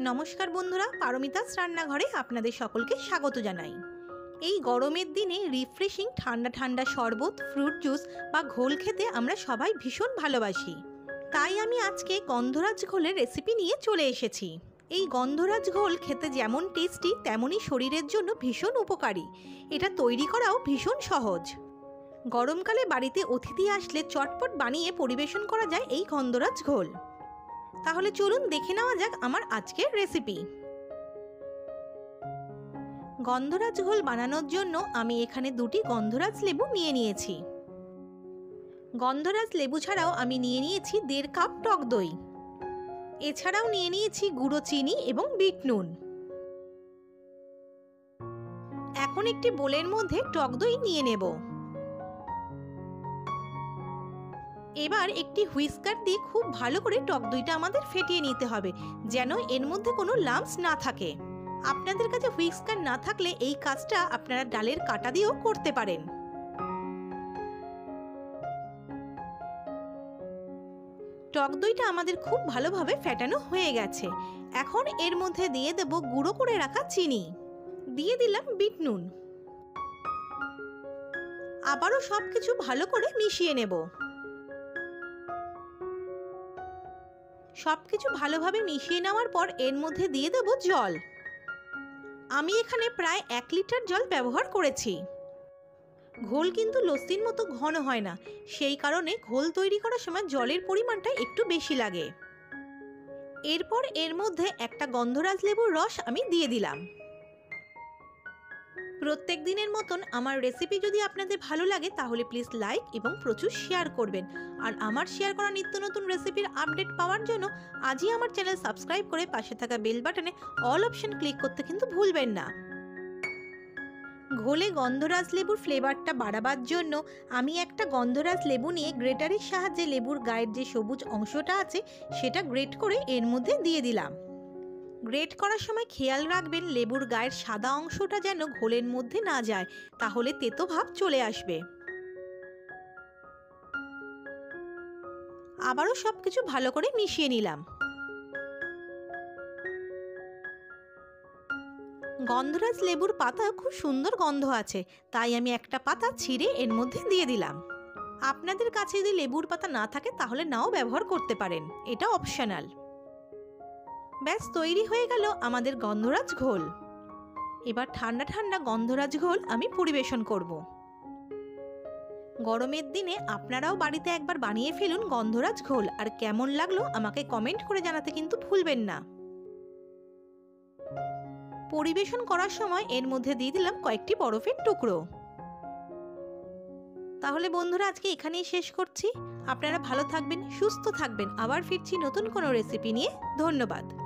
নমস্কার বন্ধুরা, পারমিতাস রান্নাঘরে আপনাদের সকলকে স্বাগত জানাই। এই গরমের দিনে রিফ্রেশিং ঠান্ডা ঠান্ডা শরবত, ফ্রুট জুস বা ঘোল খেতে আমরা সবাই ভীষণ ভালোবাসি। তাই আমি আজকে গন্ধরাজ ঘোলের রেসিপি নিয়ে চলে এসেছি। এই গন্ধরাজ ঘোল খেতে যেমন টেস্টি তেমনই শরীরের জন্য ভীষণ উপকারী। এটা তৈরি করাও ভীষণ সহজ। গরমকালে বাড়িতে অতিথি আসলে চটপট বানিয়ে পরিবেশন করা যায় এই গন্ধরাজ ঘোল। তাহলে চলুন দেখে নেওয়া যাক আমার আজকের রেসিপি। গন্ধরাজ ঘোল বানানোর জন্য আমি এখানে দুটি গন্ধরাজ লেবু নিয়ে নিয়েছি। গন্ধরাজ লেবু ছাড়াও আমি নিয়ে নিয়েছি 1.5 কাপ টক দই। এছাড়াও নিয়ে নিয়েছি গুঁড়ো চিনি এবং বিট নুন। এখন একটি বোলের মধ্যে টক দই নিয়ে নেব। এবার একটি হুইস্কার দিয়ে খুব ভালো করে টক দইটা আমাদের ফেটিয়ে নিতে হবে, যেন এর মধ্যে কোনো লাম্পস না থাকে। আপনাদের কাছে হুইস্কার না থাকলে এই কাজটা আপনারা ডালের কাঁটা দিয়েও করতে পারেন। টক দইটা আমাদের খুব ভালোভাবে ফেটানো হয়ে গেছে। এখন এর মধ্যে দিয়ে দেব গুঁড়ো করে রাখা চিনি, দিয়ে দিলাম বিট নুন। আবারও সবকিছু ভালো করে মিশিয়ে নেব। সবকিছু ভালোভাবে মিশিয়ে নেওয়ার পর এর মধ্যে দিয়ে দেব জল। আমি এখানে প্রায় 1 লিটার জল ব্যবহার করেছি। ঘোল কিন্তু লস্যির মতো ঘন হয় না, সেই কারণে ঘোল তৈরি করার সময় জলের পরিমাণটা একটু বেশি লাগে। এরপর এর মধ্যে একটা গন্ধরাজ লেবুর রস আমি দিয়ে দিলাম। প্রত্যেক দিনের মতন আমার রেসিপি যদি আপনাদের ভালো লাগে তাহলে প্লিজ লাইক এবং প্রচুর শেয়ার করবেন। আর আমার শেয়ার করা নিত্য নতুন রেসিপির আপডেট পাওয়ার জন্য আজই আমার চ্যানেল সাবস্ক্রাইব করে পাশে থাকা বেল বাটনে অল অপশন ক্লিক করতে কিন্তু ভুলবেন না। ঘোলে গন্ধরাজ লেবুর ফ্লেভারটা বাড়াবার জন্য আমি একটা গন্ধরাজ লেবু নিয়ে গ্রেটারের সাহায্যে লেবুর গায়ের যে সবুজ অংশটা আছে সেটা গ্রেট করে এর মধ্যে দিয়ে দিলাম। গ্রেট করার সময় খেয়াল রাখবেন লেবুর গায়ের সাদা অংশটা যেন ঘোলের মধ্যে না যায়, তাহলে তেতো ভাব চলে আসবে। আবারও সবকিছু ভালো করে মিশিয়ে নিলাম। গন্ধরাজ লেবুর পাতা খুব সুন্দর গন্ধ আছে, তাই আমি একটা পাতা ছিঁড়ে এর মধ্যে দিয়ে দিলাম। আপনাদের কাছে যদি লেবুর পাতা না থাকে তাহলে নাও ব্যবহার করতে পারেন, এটা অপশনাল। ব্যাস তৈরি হয়ে গেল আমাদের গন্ধরাজ ঘোল। এবার ঠান্ডা ঠান্ডা গন্ধরাজ ঘোল আমি পরিবেশন করব। গরমের দিনে আপনারাও বাড়িতে একবার বানিয়ে ফেলুন গন্ধরাজ ঘোল, আর কেমন লাগলো আমাকে কমেন্ট করে জানাতে কিন্তু ভুলবেন না। পরিবেশন করার সময় এর মধ্যে দিয়ে দিলাম কয়েকটি বরফের টুকরো। তাহলে বন্ধুরা আজকে এখানেই শেষ করছি। আপনারা ভালো থাকবেন, সুস্থ থাকবেন। আবার ফিরছি নতুন কোনো রেসিপি নিয়ে। ধন্যবাদ।